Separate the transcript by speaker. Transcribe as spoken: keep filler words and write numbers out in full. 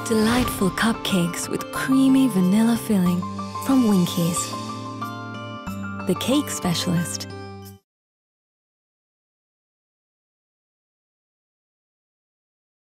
Speaker 1: Delightful cupcakes with creamy vanilla filling from Winkies. The cake specialist.